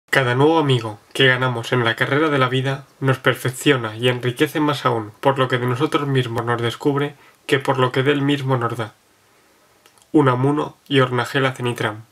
Cada nuevo amigo que ganamos en la carrera de la vida nos perfecciona y enriquece más aún por lo que de nosotros mismos nos descubre que por lo que de él mismo nos da. Unamuno y Ornagela Cenitram.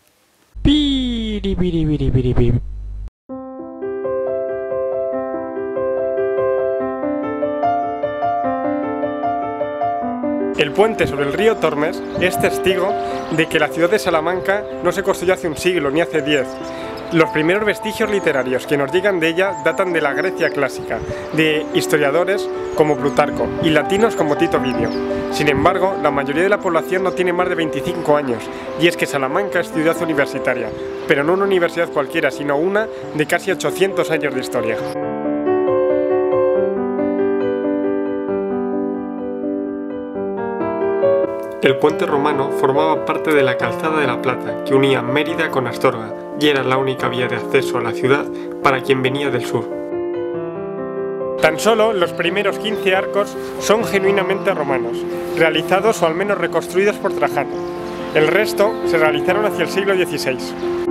El puente sobre el río Tormes es testigo de que la ciudad de Salamanca no se construyó hace un siglo ni hace 10. Los primeros vestigios literarios que nos llegan de ella datan de la Grecia clásica, de historiadores como Plutarco y latinos como Tito Livio. Sin embargo, la mayoría de la población no tiene más de 25 años, y es que Salamanca es ciudad universitaria, pero no una universidad cualquiera, sino una de casi 800 años de historia. El puente romano formaba parte de la Calzada de la Plata, que unía Mérida con Astorga, y era la única vía de acceso a la ciudad para quien venía del sur. Tan solo los primeros 15 arcos son genuinamente romanos, realizados o al menos reconstruidos por Trajano. El resto se realizaron hacia el siglo XVI.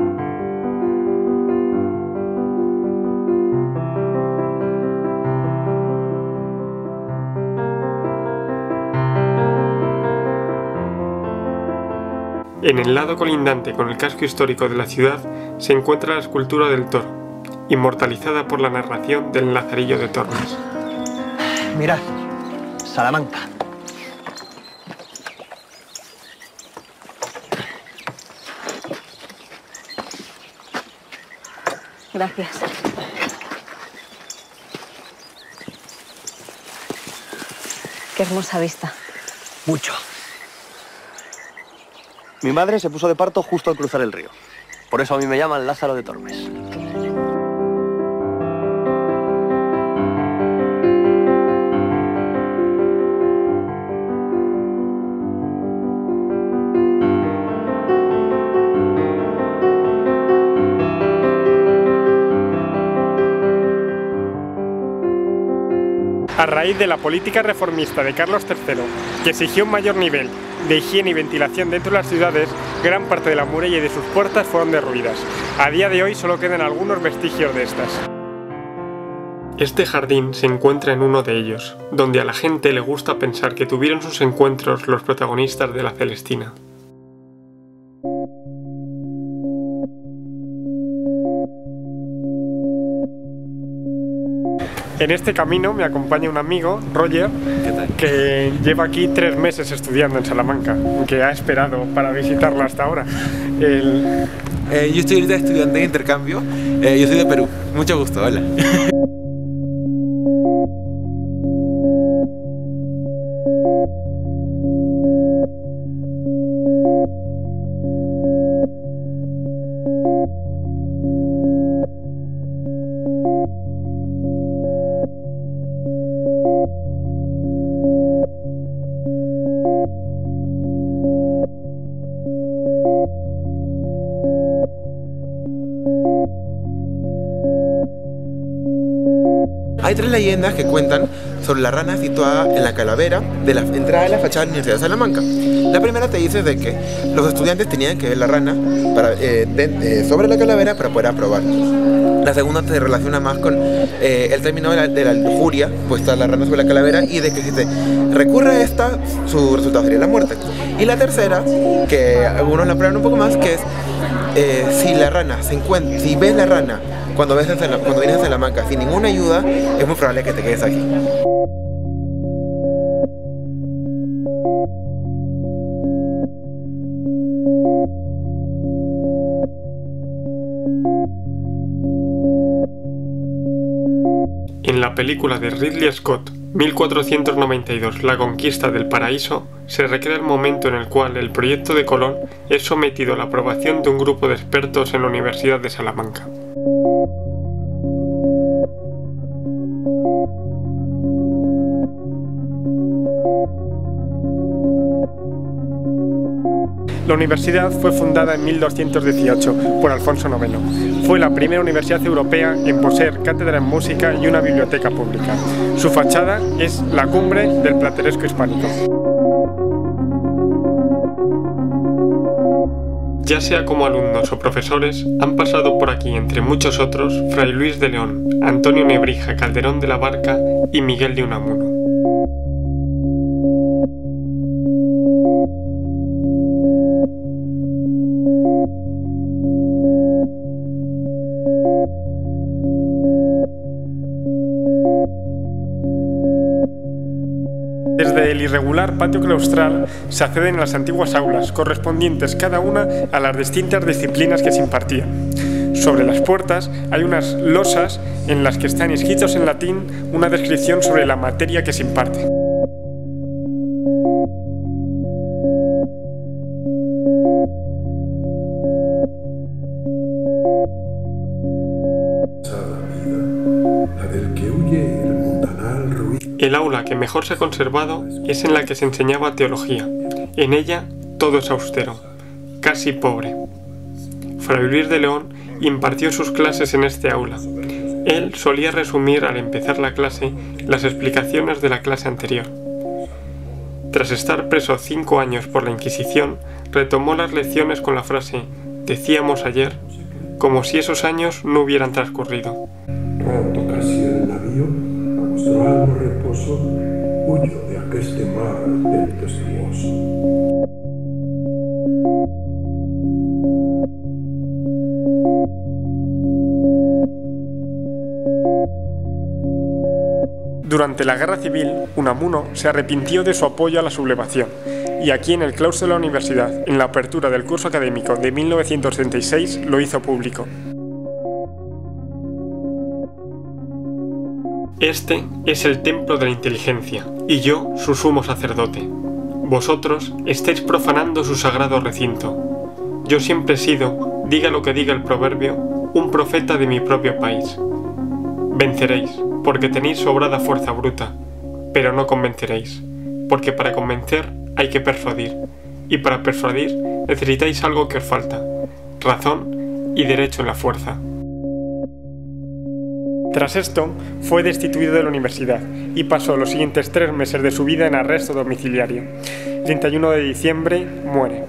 En el lado colindante con el casco histórico de la ciudad se encuentra la escultura del toro, inmortalizada por la narración del Lazarillo de Tormes. Mirad, Salamanca. Gracias. Qué hermosa vista. Mucho. Mi madre se puso de parto justo al cruzar el río. Por eso a mí me llaman Lázaro de Tormes. A raíz de la política reformista de Carlos III, que exigió un mayor nivel de higiene y ventilación dentro de las ciudades, gran parte de la muralla y de sus puertas fueron derruidas. A día de hoy solo quedan algunos vestigios de estas. Este jardín se encuentra en uno de ellos, donde a la gente le gusta pensar que tuvieron sus encuentros los protagonistas de la Celestina. En este camino me acompaña un amigo, Roger, que lleva aquí 3 meses estudiando en Salamanca, que ha esperado para visitarla hasta ahora. Yo estoy ahorita estudiante de intercambio, yo soy de Perú, mucho gusto, hola. Hay 3 leyendas que cuentan sobre la rana situada en la calavera de la entrada de la fachada de la Universidad de Salamanca. La primera te dice de que los estudiantes tenían que ver la rana sobre la calavera para poder aprobar. La segunda te relaciona más con el término de la lujuria, puesta la rana sobre la calavera, y de que si te recurre a esta, su resultado sería la muerte. Y la tercera, que algunos la prueban un poco más, que es si ves la rana cuando vienes a Salamanca sin ninguna ayuda, es muy probable que te quedes aquí. En la película de Ridley Scott, 1492, La conquista del paraíso, se recrea el momento en el cual el proyecto de Colón es sometido a la aprobación de un grupo de expertos en la Universidad de Salamanca. La universidad fue fundada en 1218 por Alfonso IX. Fue la primera universidad europea en poseer cátedra en música y una biblioteca pública. Su fachada es la cumbre del plateresco hispánico. ya sea como alumnos o profesores, han pasado por aquí, entre muchos otros, Fray Luis de León, Antonio Nebrija Calderón de la Barca y Miguel de Unamuno. Desde el irregular patio claustral se acceden a las antiguas aulas, correspondientes cada una a las distintas disciplinas que se impartían. Sobre las puertas hay unas losas en las que están escritos en latín una descripción sobre la materia que se imparte. El aula que mejor se ha conservado es en la que se enseñaba teología. En ella todo es austero, casi pobre. Fray Luis de León impartió sus clases en este aula. Él solía resumir al empezar la clase las explicaciones de la clase anterior. Tras estar preso 5 años por la Inquisición, retomó las lecciones con la frase «decíamos ayer», como si esos años no hubieran transcurrido. Pronto casi el navío, a vuestro almo reposo, huyo de aqueste mar tempestuoso. Durante la Guerra Civil, Unamuno se arrepintió de su apoyo a la sublevación, y aquí en el claustro de la universidad, en la apertura del curso académico de 1936, lo hizo público. Este es el templo de la inteligencia, y yo su sumo sacerdote. Vosotros estáis profanando su sagrado recinto. Yo siempre he sido, diga lo que diga el proverbio, un profeta de mi propio país. Venceréis, porque tenéis sobrada fuerza bruta, pero no convenceréis, porque para convencer hay que persuadir, y para persuadir necesitáis algo que os falta, razón y derecho en la fuerza. Tras esto, fue destituido de la universidad y pasó los siguientes 3 meses de su vida en arresto domiciliario. El 31 de diciembre muere.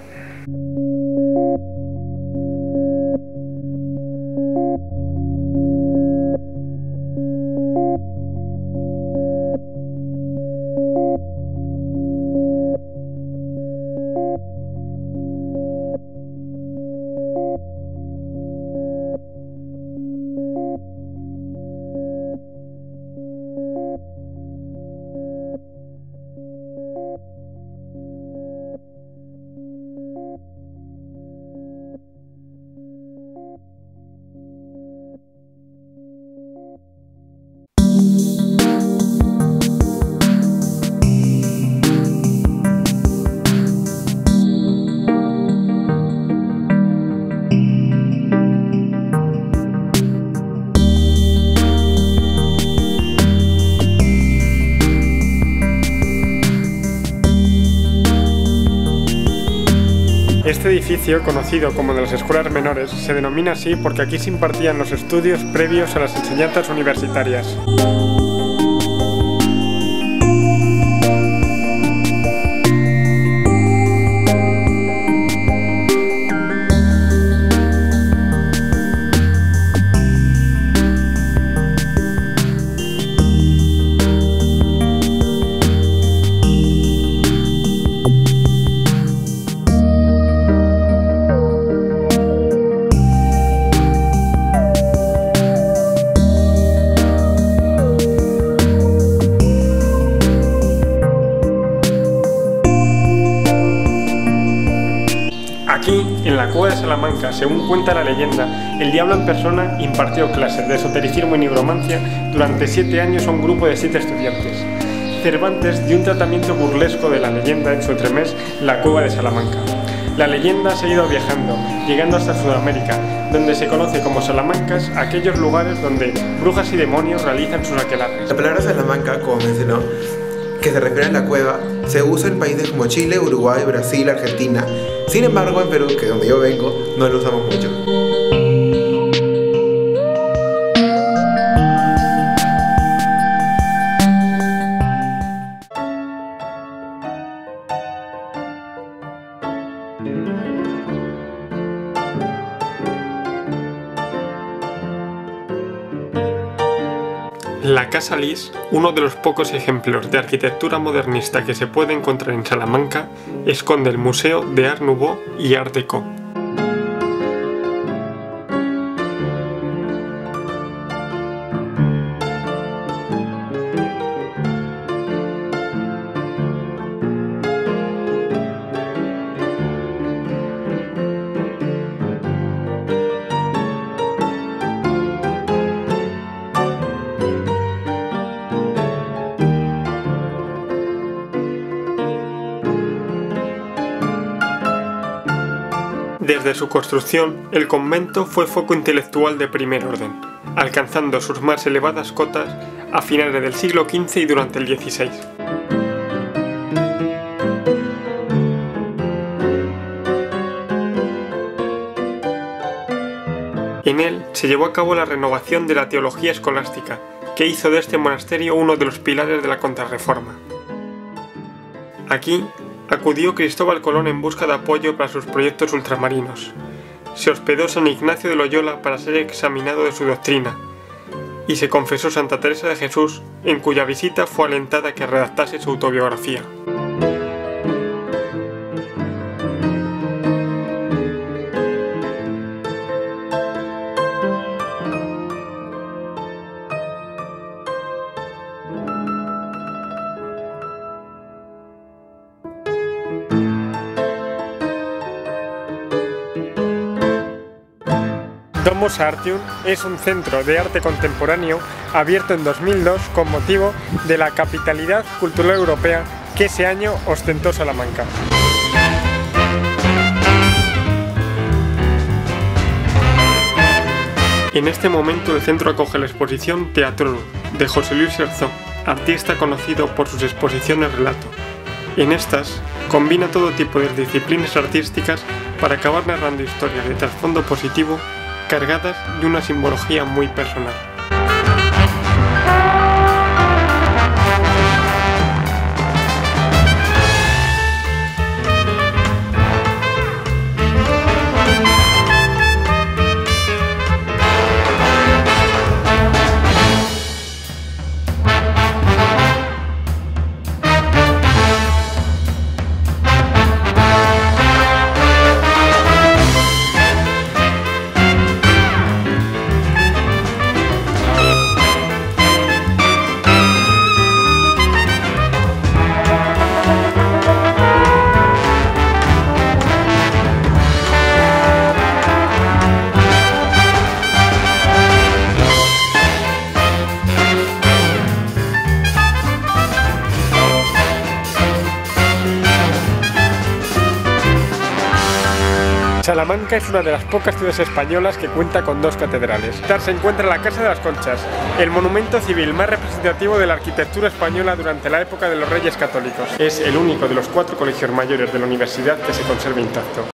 Este edificio, conocido como de las escuelas menores, se denomina así porque aquí se impartían los estudios previos a las enseñanzas universitarias. Aquí, en la cueva de Salamanca, según cuenta la leyenda, el diablo en persona impartió clases de esotericismo y nigromancia durante 7 años a un grupo de 7 estudiantes. Cervantes dio un tratamiento burlesco de la leyenda en su entremés La cueva de Salamanca. La leyenda ha seguido viajando, llegando hasta Sudamérica, donde se conoce como Salamancas aquellos lugares donde brujas y demonios realizan sus aquelarres. La palabra Salamanca, como mencionó, que se refiere a la cueva, se usa en países como Chile, Uruguay, Brasil, Argentina. Sin embargo, en Perú, que es donde yo vengo, no lo usamos mucho. La Casa Lis, uno de los pocos ejemplos de arquitectura modernista que se puede encontrar en Salamanca, esconde el Museo de Art Nouveau y Art Deco. Desde su construcción, el convento fue foco intelectual de primer orden, alcanzando sus más elevadas cotas a finales del siglo XV y durante el XVI. En él se llevó a cabo la renovación de la teología escolástica, que hizo de este monasterio uno de los pilares de la Contrarreforma. Aquí acudió Cristóbal Colón en busca de apoyo para sus proyectos ultramarinos. Se hospedó San Ignacio de Loyola para ser examinado de su doctrina, y se confesó Santa Teresa de Jesús, en cuya visita fue alentada a que redactase su autobiografía. Domus Artium es un centro de arte contemporáneo abierto en 2002 con motivo de la capitalidad cultural europea que ese año ostentó Salamanca. En este momento el centro acoge la exposición Teatronum de José Luis Herzog, artista conocido por sus exposiciones relato. En estas combina todo tipo de disciplinas artísticas para acabar narrando historias de trasfondo positivo cargadas de una simbología muy personal. Salamanca es una de las pocas ciudades españolas que cuenta con dos catedrales. Se encuentra la Casa de las Conchas, el monumento civil más representativo de la arquitectura española durante la época de los Reyes Católicos. Es el único de los 4 colegios mayores de la universidad que se conserva intacto.